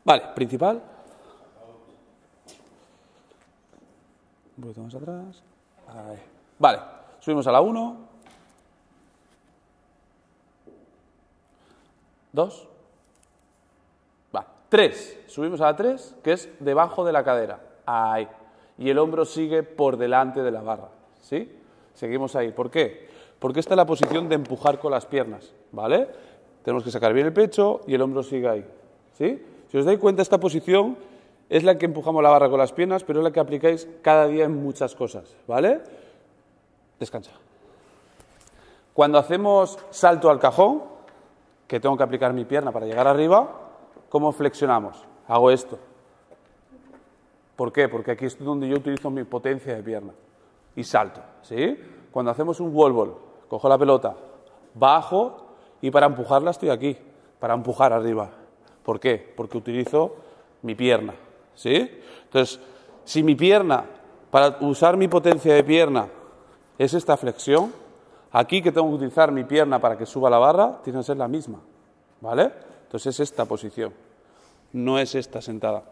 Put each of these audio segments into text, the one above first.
Vale, principal. Un poquito más atrás. Ahí. Vale, subimos a la 1. 2. Vale, 3. Subimos a la 3, que es debajo de la cadera. Ahí. Y el hombro sigue por delante de la barra. ¿Sí? Seguimos ahí. ¿Por qué? Porque esta es la posición de empujar con las piernas. ¿Vale? Tenemos que sacar bien el pecho y el hombro sigue ahí. ¿Sí? Si os dais cuenta, esta posición es la que empujamos la barra con las piernas, pero es la que aplicáis cada día en muchas cosas. ¿Vale? Descansa. Cuando hacemos salto al cajón, que tengo que aplicar mi pierna para llegar arriba, ¿cómo flexionamos? Hago esto. ¿Por qué? Porque aquí es donde yo utilizo mi potencia de pierna. Y salto, ¿sí? Cuando hacemos un wall ball, cojo la pelota, bajo y para empujarla estoy aquí, para empujar arriba. ¿Por qué? Porque utilizo mi pierna, ¿sí? Entonces, si mi pierna, para usar mi potencia de pierna, es esta flexión, aquí que tengo que utilizar mi pierna para que suba la barra, tiene que ser la misma, ¿vale? Entonces es esta posición, no es esta sentada.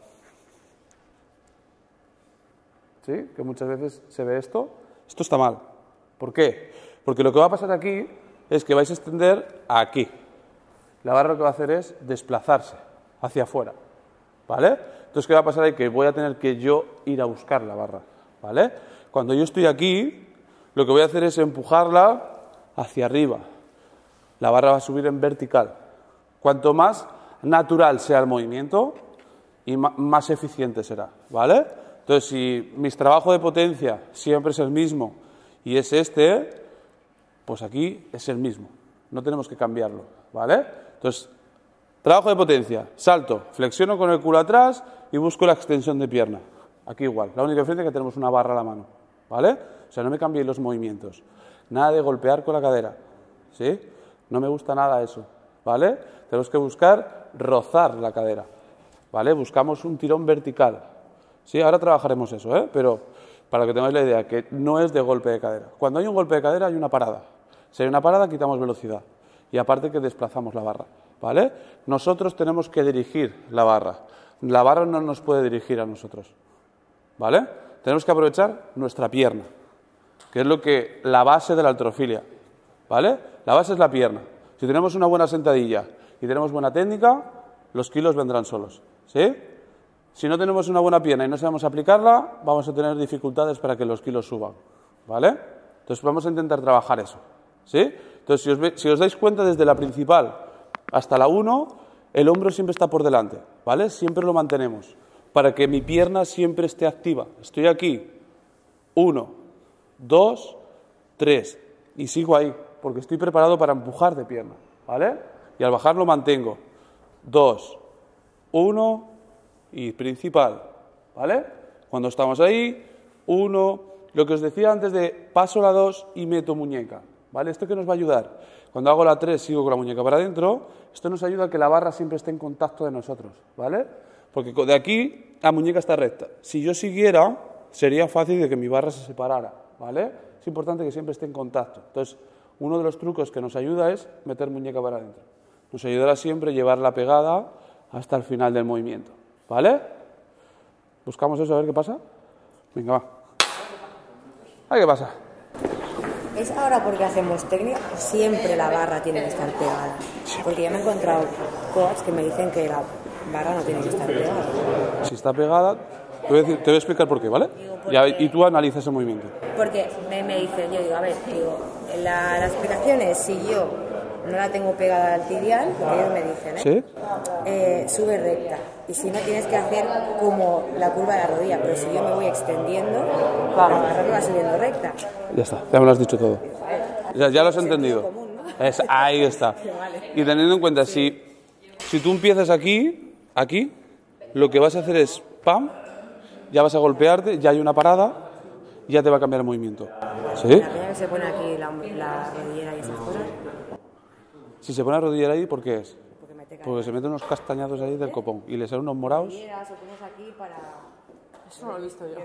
¿Sí? Que muchas veces se ve esto. Esto está mal. ¿Por qué? Porque lo que va a pasar aquí es que vais a extender aquí. La barra lo que va a hacer es desplazarse hacia afuera. ¿Vale? Entonces, ¿qué va a pasar ahí? Que voy a tener que yo ir a buscar la barra. ¿Vale? Cuando yo estoy aquí, lo que voy a hacer es empujarla hacia arriba. La barra va a subir en vertical. Cuanto más natural sea el movimiento, y más eficiente será. ¿Vale? Entonces, si mi trabajo de potencia siempre es el mismo y es este, pues aquí es el mismo. No tenemos que cambiarlo, ¿vale? Entonces, trabajo de potencia, salto, flexiono con el culo atrás y busco la extensión de pierna. Aquí igual. La única diferencia es que tenemos una barra a la mano, ¿vale? O sea, no me cambiéis los movimientos. Nada de golpear con la cadera, ¿sí? No me gusta nada eso, ¿vale? Tenemos que buscar rozar la cadera, ¿vale? Buscamos un tirón vertical. Sí, ahora trabajaremos eso, ¿eh? Pero para que tengáis la idea, que no es de golpe de cadera. Cuando hay un golpe de cadera hay una parada. Si hay una parada quitamos velocidad y aparte que desplazamos la barra, ¿vale? Nosotros tenemos que dirigir la barra. La barra no nos puede dirigir a nosotros, ¿vale? Tenemos que aprovechar nuestra pierna, que es la base de la halterofilia, ¿vale? La base es la pierna. Si tenemos una buena sentadilla y tenemos buena técnica, los kilos vendrán solos, ¿sí? Si no tenemos una buena pierna y no sabemos aplicarla, vamos a tener dificultades para que los kilos suban, ¿vale? Entonces vamos a intentar trabajar eso, ¿sí? Entonces si os dais cuenta, desde la principal hasta la 1, el hombro siempre está por delante, ¿vale? Siempre lo mantenemos, para que mi pierna siempre esté activa. Estoy aquí, 1, 2, 3, y sigo ahí, porque estoy preparado para empujar de pierna, ¿vale? Y al bajar lo mantengo, 2, 1... y principal, ¿vale? Cuando estamos ahí, 1, lo que os decía antes de paso la 2 y meto muñeca, ¿vale? ¿Esto qué nos va a ayudar? Cuando hago la 3 sigo con la muñeca para adentro, esto nos ayuda a que la barra siempre esté en contacto de nosotros, ¿vale? Porque de aquí la muñeca está recta. Si yo siguiera, sería fácil de que mi barra se separara, ¿vale? Es importante que siempre esté en contacto. Entonces, uno de los trucos que nos ayuda es meter muñeca para adentro. Nos ayudará siempre a llevarla pegada hasta el final del movimiento. ¿Vale? ¿Buscamos eso a ver qué pasa? Venga, va. A ver qué pasa. ¿Es ahora porque hacemos técnica o siempre la barra tiene que estar pegada? Porque yo me he encontrado coaches que me dicen que la barra no tiene que estar pegada. Si está pegada, te voy a explicar por qué, ¿vale? Y tú analizas el movimiento. Porque me dicen, yo digo, a ver, la explicación es si yo no la tengo pegada al tibial, porque ellos me dicen, ¿Sí? Sube recta. Y si no, tienes que hacer como la curva de la rodilla. Pero si yo me voy extendiendo, la barra me va subiendo recta. Ya está, ya me lo has dicho todo. Ya lo has entendido. Común, ¿no? Ahí está. Y teniendo en cuenta, si tú empiezas aquí, lo que vas a hacer es, ¡pam!, ya vas a golpearte, ya hay una parada, ya te va a cambiar el movimiento. ¿Sí? La primera que se pone aquí la rodillera y esas cosas. Si se pone la rodillera ahí, ¿por qué es? Porque Porque se meten unos castañazos ahí del copón y le salen unos morados. rodilleras o pones aquí para... Eso no lo he visto yo.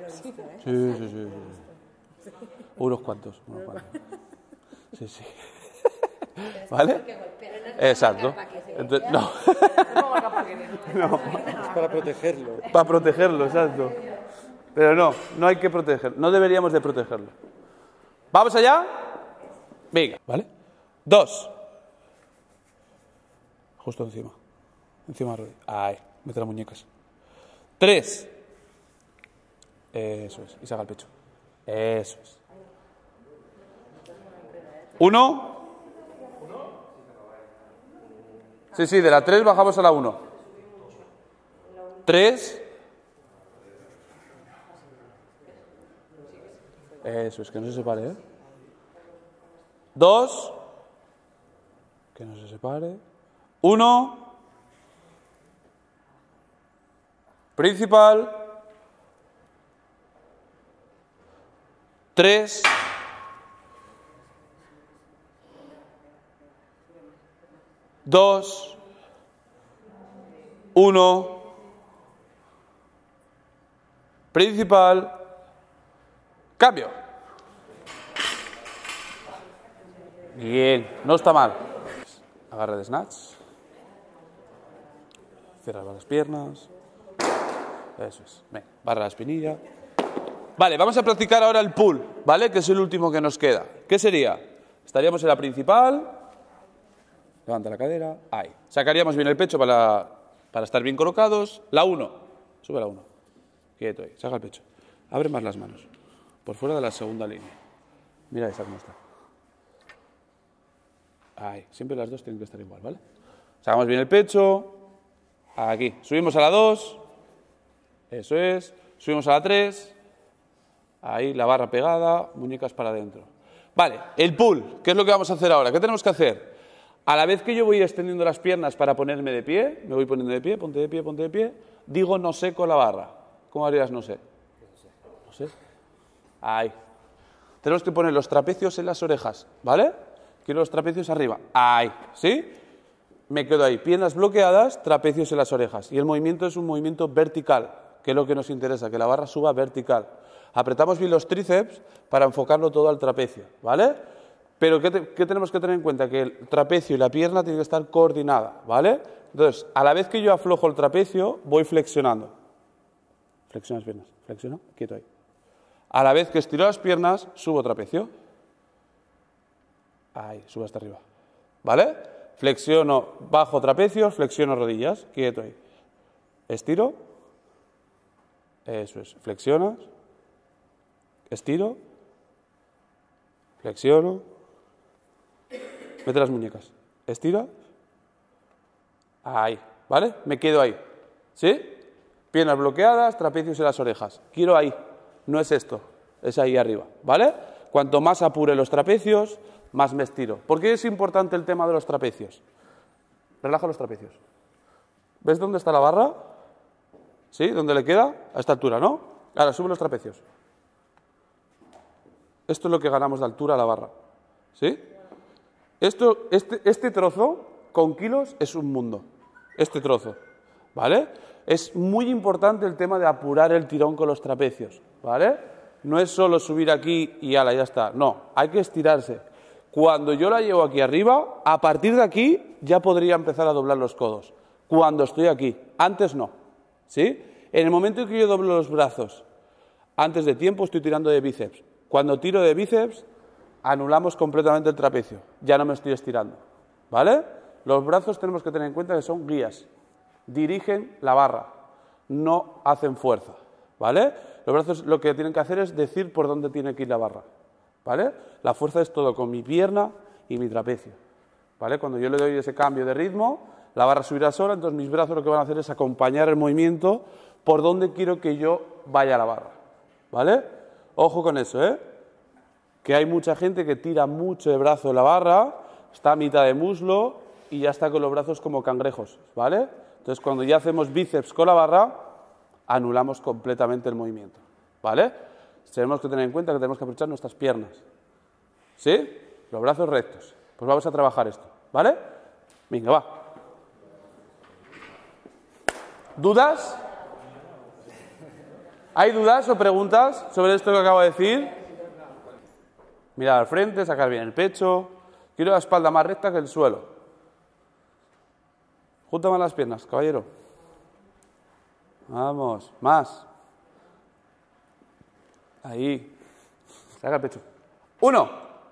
Sí. Unos cuantos. Sí. ¿Vale? Exacto. Entonces, no. No. Es para protegerlo. Para protegerlo, exacto. Pero no, no hay que protegerlo. No deberíamos de protegerlo. ¿Vamos allá? Venga, ¿vale? 2. Justo encima. Encima de la rodilla. Ahí, mete las muñecas. 3. Eso es. Y saca el pecho. Eso es. 1. Sí, de la 3 bajamos a la 1. 3. Eso es, que no se separe, ¿eh? 2. Que no se separe. 1. Principal. 3. 2. 1. Principal. Cambio. Bien, no está mal. Agarre de snatch. Cierra las piernas. Eso es. Venga, barra la espinilla. Vale, vamos a practicar ahora el pull, ¿vale? Que es el último que nos queda. ¿Qué sería? Estaríamos en la principal. Levanta la cadera. Ahí. Sacaríamos bien el pecho para estar bien colocados. La 1. Sube la 1. Quieto ahí. Saca el pecho. Abre más las manos. Por fuera de la segunda línea. Mira esa cómo está. Ahí. Siempre las dos tienen que estar igual, ¿vale? Sacamos bien el pecho. Aquí. Subimos a la 2. Eso es. Subimos a la 3. Ahí, la barra pegada. Muñecas para adentro. Vale. El pull. ¿Qué es lo que vamos a hacer ahora? ¿Qué tenemos que hacer? A la vez que yo voy extendiendo las piernas para ponerme de pie, me voy poniendo de pie, ponte de pie, ponte de pie, digo no sé con la barra. ¿Cómo harías no sé? No sé. Ahí. Tenemos que poner los trapecios en las orejas, ¿vale? Quiero los trapecios arriba. Ahí. ¿Sí? Me quedo ahí. Piernas bloqueadas, trapecios en las orejas. Y el movimiento es un movimiento vertical, que es lo que nos interesa, que la barra suba vertical. Apretamos bien los tríceps para enfocarlo todo al trapecio, ¿vale? Pero ¿qué tenemos que tener en cuenta? Que el trapecio y la pierna tienen que estar coordinadas, ¿vale? Entonces, a la vez que yo aflojo el trapecio, voy flexionando. Flexiona las piernas. Flexiona, quieto ahí. A la vez que estiro las piernas, subo trapecio. Ahí, subo hasta arriba. ¿Vale? Flexiono, bajo trapecio, flexiono rodillas. Quieto ahí. Estiro. Eso es. Flexionas. Estiro. Flexiono. Mete las muñecas. Estira. Ahí. ¿Vale? Me quedo ahí. ¿Sí? Piernas bloqueadas, trapecios en las orejas. Quiero ahí. No es esto. Es ahí arriba. ¿Vale? Cuanto más apure los trapecios, más me estiro. ¿Por qué es importante el tema de los trapecios? Relaja los trapecios. ¿Ves dónde está la barra? ¿Sí? ¿Dónde le queda? A esta altura, ¿no? Ahora, sube los trapecios. Esto es lo que ganamos de altura a la barra. ¿Sí? Este trozo, con kilos, es un mundo. Este trozo. ¿Vale? Es muy importante el tema de apurar el tirón con los trapecios. ¿Vale? No es solo subir aquí y ala, ya está. No, hay que estirarse. Cuando yo la llevo aquí arriba, a partir de aquí ya podría empezar a doblar los codos. Cuando estoy aquí. Antes no. ¿Sí? En el momento en que yo doblo los brazos, antes de tiempo estoy tirando de bíceps. Cuando tiro de bíceps, anulamos completamente el trapecio. Ya no me estoy estirando. ¿Vale? Los brazos tenemos que tener en cuenta que son guías. Dirigen la barra. No hacen fuerza. ¿Vale? Los brazos lo que tienen que hacer es decir por dónde tiene que ir la barra. ¿Vale? La fuerza es todo con mi pierna y mi trapecio. ¿Vale? Cuando yo le doy ese cambio de ritmo, la barra subirá sola, entonces mis brazos lo que van a hacer es acompañar el movimiento por donde quiero que yo vaya a la barra. ¿Vale? Ojo con eso, ¿eh? Que hay mucha gente que tira mucho de brazo en la barra, está a mitad de muslo y ya está con los brazos como cangrejos, ¿vale? Entonces, cuando ya hacemos bíceps con la barra, anulamos completamente el movimiento, ¿vale? Tenemos que tener en cuenta que tenemos que aprovechar nuestras piernas, ¿sí? Los brazos rectos. Pues vamos a trabajar esto, ¿vale? Venga, va. ¿Dudas? ¿Hay dudas o preguntas sobre esto que acabo de decir? Mirar al frente, sacar bien el pecho, Quiero la espalda más recta que el suelo. Júntame las piernas, caballero. Vamos, más. Ahí. Saca el pecho. 1.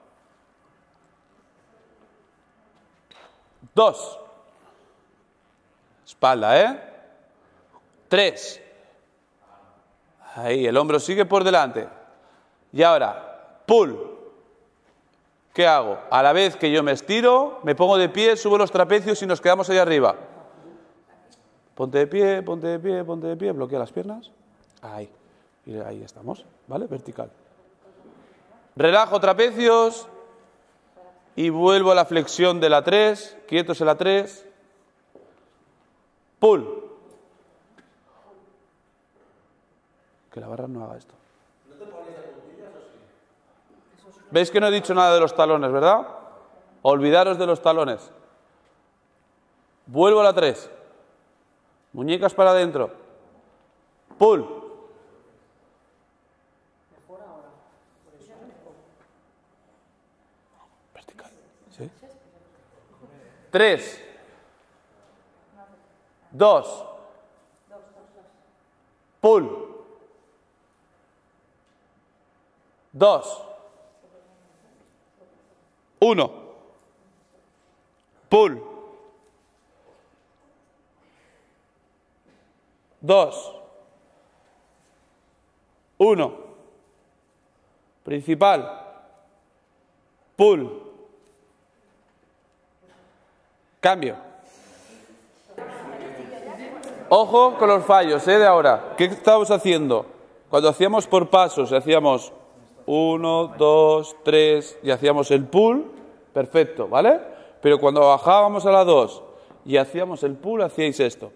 2. Espalda, ¿eh? 3. Ahí, el hombro sigue por delante. Y ahora, pull. ¿Qué hago? A la vez que yo me estiro, me pongo de pie, subo los trapecios y nos quedamos ahí arriba. Ponte de pie, ponte de pie, ponte de pie, bloquea las piernas. Ahí. Y ahí estamos, ¿vale? Vertical. Relajo trapecios y vuelvo a la flexión de la 3, quietos en la 3. Pull. Que la barra no haga esto. ¿Veis que no he dicho nada de los talones, verdad? Olvidaros de los talones. Vuelvo a la 3. Muñecas para adentro. Pull. Vertical. ¿Sí? 3. 2. Pull. 2. 1. Pull. 2. 1. Principal. Pull. Cambio. Ojo con los fallos, de ahora. ¿Qué estábamos haciendo? Cuando hacíamos por pasos, hacíamos 1, 2, 3 y hacíamos el pull, perfecto, ¿vale? Pero cuando bajábamos a la 2 y hacíamos el pull, hacíais esto.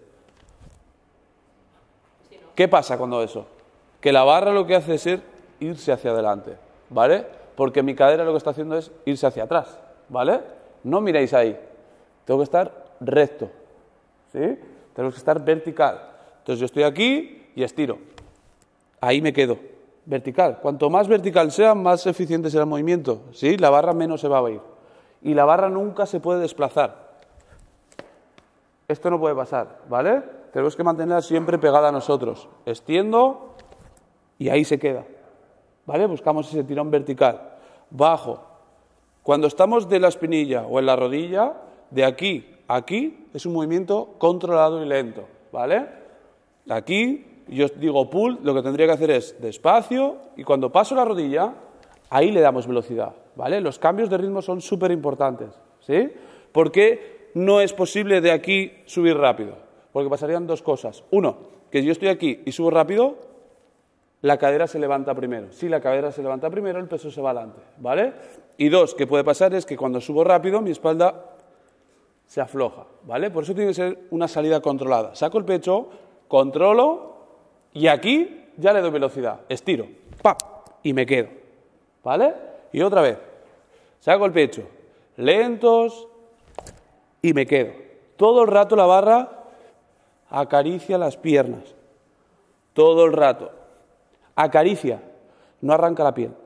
¿Qué pasa cuando eso? Que la barra lo que hace es irse hacia adelante, ¿vale? Porque mi cadera lo que está haciendo es irse hacia atrás, ¿vale? No miréis ahí. Tengo que estar recto, ¿sí? Tengo que estar vertical. Entonces yo estoy aquí y estiro. Ahí me quedo. Vertical. Cuanto más vertical sea, más eficiente será el movimiento, ¿sí? La barra menos se va a ir. Y la barra nunca se puede desplazar. Esto no puede pasar, ¿vale? Tenemos que mantenerla siempre pegada a nosotros. Extiendo y ahí se queda, ¿vale? Buscamos ese tirón vertical. Bajo. Cuando estamos de la espinilla o en la rodilla, de aquí a aquí es un movimiento controlado y lento, ¿vale? Aquí yo os digo pull, lo que tendría que hacer es despacio y cuando paso la rodilla, ahí le damos velocidad, ¿vale? Los cambios de ritmo son súper importantes, ¿sí? ¿Por qué no es posible de aquí subir rápido? Porque pasarían dos cosas. Uno, que si yo estoy aquí y subo rápido, la cadera se levanta primero. Si la cadera se levanta primero, el peso se va adelante, ¿vale? Y dos, que puede pasar es que cuando subo rápido, mi espalda se afloja, ¿vale? Por eso tiene que ser una salida controlada. Saco el pecho, controlo y aquí ya le doy velocidad. Estiro, ¡pam! Y me quedo, ¿vale? Y otra vez, saco el pecho, lentos y me quedo. Todo el rato la barra acaricia las piernas. Todo el rato. Acaricia, no arranca la piel.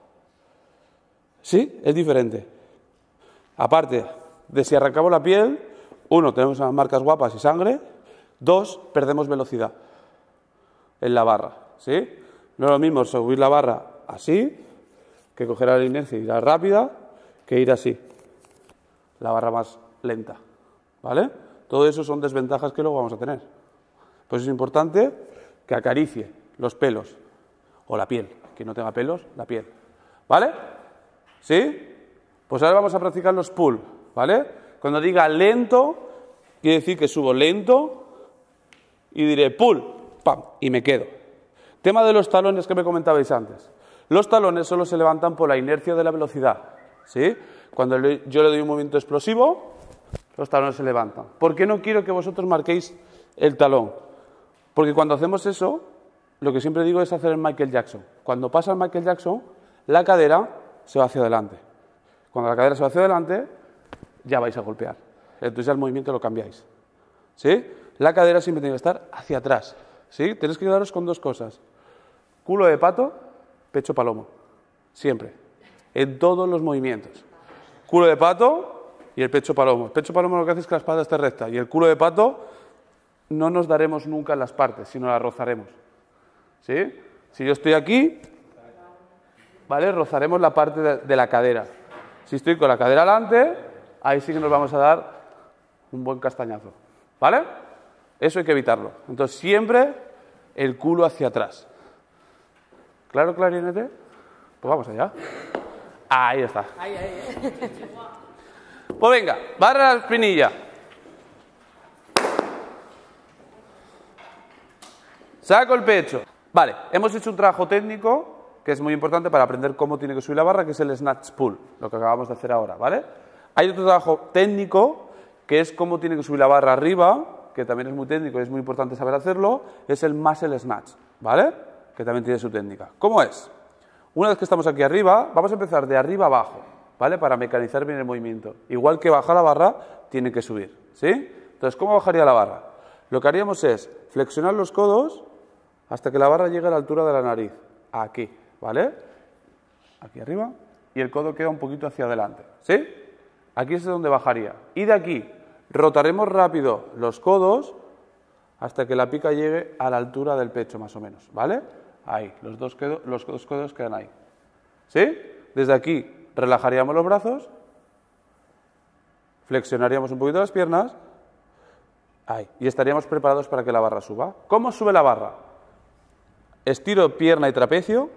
¿Sí? Es diferente. Aparte de si arrancamos la piel, uno, tenemos unas marcas guapas y sangre, dos, perdemos velocidad en la barra, ¿sí? No es lo mismo subir la barra así, que coger la inercia y ir rápida, que ir así, la barra más lenta, ¿vale? Todo eso son desventajas que luego vamos a tener. Pues es importante que acaricie los pelos, o la piel, que no tenga pelos, la piel, ¿vale? ¿Sí? Pues ahora vamos a practicar los pull, ¿vale? Cuando diga lento, quiere decir que subo lento y diré pull, pam, y me quedo. Tema de los talones que me comentabais antes. Los talones solo se levantan por la inercia de la velocidad, ¿sí? Cuando yo le doy un movimiento explosivo, los talones se levantan. ¿Por qué no quiero que vosotros marquéis el talón? Porque cuando hacemos eso, lo que siempre digo es hacer el Michael Jackson. Cuando pasa el Michael Jackson, la cadera se va hacia adelante. Cuando la cadera se va hacia adelante, ya vais a golpear. Entonces ya el movimiento lo cambiáis, ¿sí? La cadera siempre tiene que estar hacia atrás, ¿sí? Tenéis que quedaros con dos cosas. Culo de pato, pecho palomo. Siempre. En todos los movimientos. culo de pato y el pecho palomo. El pecho palomo lo que hace es que la espalda esté recta y el culo de pato no nos daremos nunca en las partes, sino las rozaremos. ¿Sí? Si yo estoy aquí, ¿vale? Rozaremos la parte de la cadera. Si estoy con la cadera delante, ahí sí que nos vamos a dar un buen castañazo. ¿Vale? Eso hay que evitarlo. Entonces, siempre el culo hacia atrás. ¿Claro, clarinete? Pues vamos allá. Ahí está. Pues venga, barra la espinilla. Saco el pecho. Vale, hemos hecho un trabajo técnico que es muy importante para aprender cómo tiene que subir la barra, que es el snatch pull, lo que acabamos de hacer ahora, ¿vale? Hay otro trabajo técnico que es cómo tiene que subir la barra arriba, que también es muy técnico y es muy importante saber hacerlo, es el muscle snatch, ¿vale? Que también tiene su técnica. ¿Cómo es? Una vez que estamos aquí arriba, vamos a empezar de arriba abajo, ¿vale? Para mecanizar bien el movimiento. Igual que baja la barra, tiene que subir, ¿sí? Entonces, ¿cómo bajaría la barra? Lo que haríamos es flexionar los codos hasta que la barra llegue a la altura de la nariz, aquí, ¿vale? Aquí arriba, y el codo queda un poquito hacia adelante, ¿sí? Aquí es donde bajaría. Y de aquí rotaremos rápido los codos hasta que la pica llegue a la altura del pecho, más o menos, ¿vale? Ahí, los dos codos quedan ahí, ¿sí? Desde aquí relajaríamos los brazos, flexionaríamos un poquito las piernas, ahí, y estaríamos preparados para que la barra suba. ¿Cómo sube la barra? Estiro pierna y trapecio.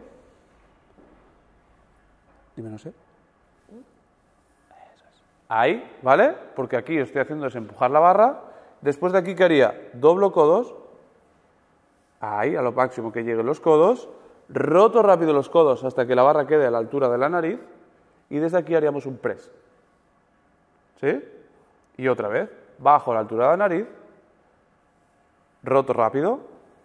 Dime, no sé. Eso es. Ahí, ¿vale? Porque aquí lo que estoy haciendo es empujar la barra. Después de aquí, ¿qué haría? Doblo codos. Ahí, a lo máximo que lleguen los codos. Roto rápido los codos hasta que la barra quede a la altura de la nariz. Y desde aquí haríamos un press. ¿Sí? Y otra vez. Bajo a la altura de la nariz. Roto rápido.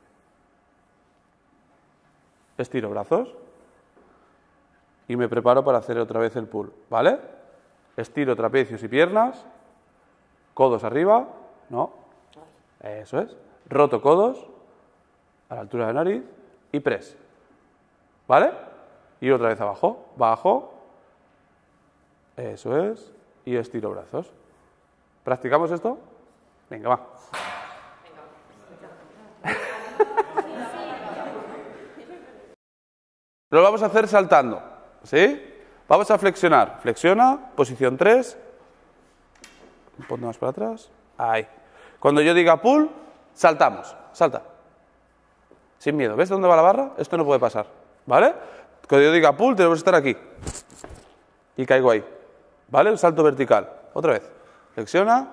Estiro brazos. Y me preparo para hacer otra vez el pull, ¿vale? Estiro trapecios y piernas, codos arriba, no, eso es, roto codos, a la altura de la nariz y press, ¿vale? Y otra vez abajo, bajo, eso es, y estiro brazos. ¿Practicamos esto? Venga, va. Lo vamos a hacer saltando, ¿sí? Vamos a flexionar. Flexiona, posición 3. Un poco más para atrás. Ahí. Cuando yo diga pull, saltamos. Salta. Sin miedo. ¿Ves dónde va la barra? Esto no puede pasar, ¿vale? Cuando yo diga pull, tenemos que estar aquí. Y caigo ahí. ¿Vale? El salto vertical. Otra vez. Flexiona.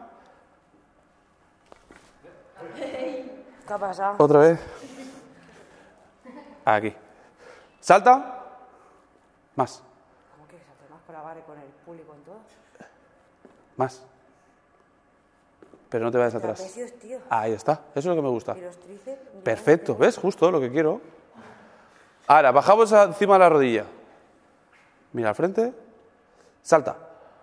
¿Qué ha pasado? Otra vez. Aquí. Salta. Más. ¿Cómo que saltar más con la barra y con el pull y con todo? Más. Pero no te vayas atrás. Trapecios, tío. Ahí está. Eso es lo que me gusta. ¿Y los tríceps? Perfecto. ¿Ves? Justo lo que quiero. Ahora, bajamos encima de la rodilla. Mira al frente. Salta.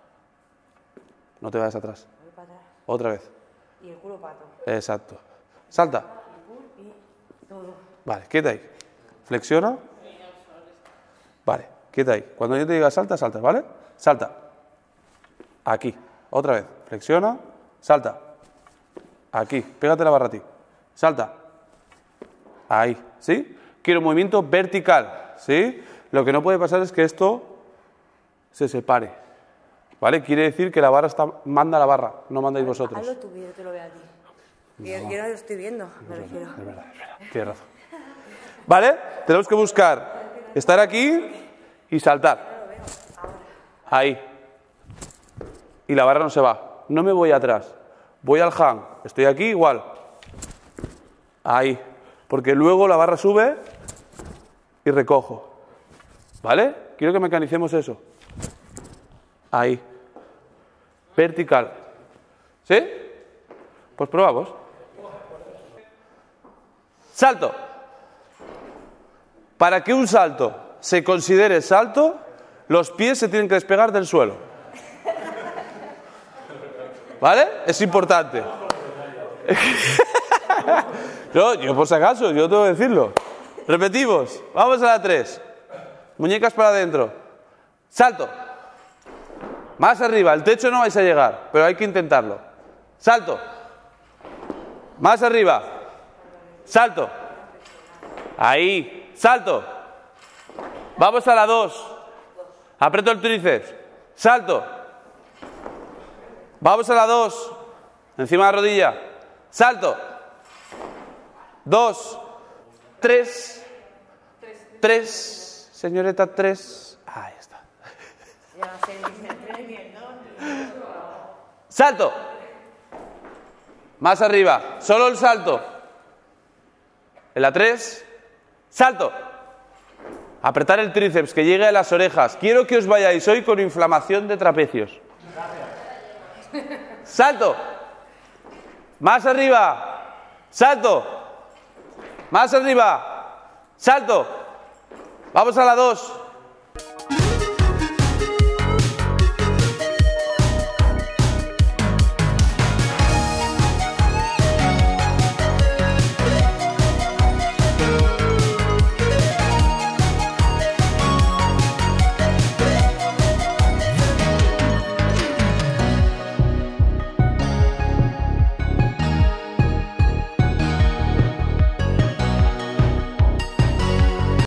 No te vayas atrás. Voy para atrás. Otra vez. Y el culo pato. Exacto. Salta. El pull y todo. Vale, quieta ahí. Flexiona. Vale, quieta ahí. Cuando yo te diga salta, saltas, ¿vale? Salta. Aquí. Otra vez. Flexiona. Salta. Aquí. Pégate la barra a ti. Salta. Ahí. ¿Sí? Quiero un movimiento vertical. ¿Sí? Lo que no puede pasar es que esto se separe. ¿Vale? Quiere decir que la barra manda la barra, no mandáis vosotros. Hazlo tu vídeo, te lo veo a ti. Yo no lo estoy viendo, me refiero. Es verdad. Tienes razón. ¿Vale? Tenemos que buscar estar aquí y saltar. Ahí. Y la barra no se va. No me voy atrás. Voy al hang. Estoy aquí igual. Ahí. Porque luego la barra sube y recojo. ¿Vale? Quiero que mecanicemos eso. Ahí. Vertical. ¿Sí? Pues probamos. Salto. Para que un salto se considere salto, los pies se tienen que despegar del suelo. ¿Vale? Es importante. No, yo por si acaso, yo tengo que decirlo. Repetimos. Vamos a la 3. Muñecas para adentro. Salto. Más arriba, el techo no vais a llegar, pero hay que intentarlo. Salto. Más arriba. Salto. Ahí. Salto. Vamos a la 2. Aprieto el tríceps. Salto. Vamos a la 2. Encima de la rodilla. Salto. 2. 3. 3. Señorita, 3. Ahí está. Ya no sé ni el 3 ni el 2 ni el 1. Salto. Más arriba. Solo el salto. En la 3. Salto. Apretar el tríceps, que llegue a las orejas. Quiero que os vayáis hoy con inflamación de trapecios. Salto. Más arriba. Salto. Más arriba. Salto. Vamos a la 2.